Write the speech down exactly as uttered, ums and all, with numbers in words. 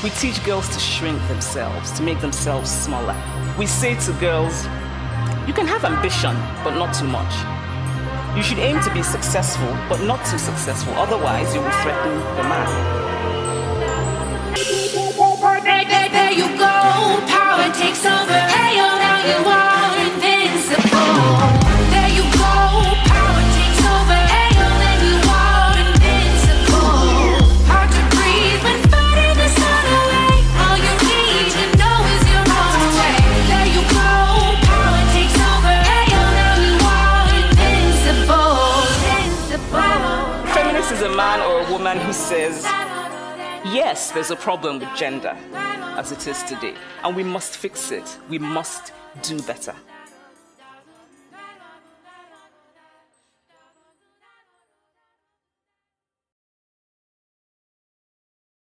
We teach girls to shrink themselves, to make themselves smaller. We say to girls, you can have ambition, but not too much. You should aim to be successful, but not too successful, otherwise you will threaten the man. There you go, power takes over. Hey, oh, now you are invincible. There you go, power takes over. Hey, oh, now you are invincible. Hard to breathe when fighting the sun away. All you need to know is your own way. There you go, power takes over. Hey, oh, now you are invincible. Invincible. Feminist is a man or a woman who says, yes, there's a problem with gender as it is today, and we must fix it. We must do better.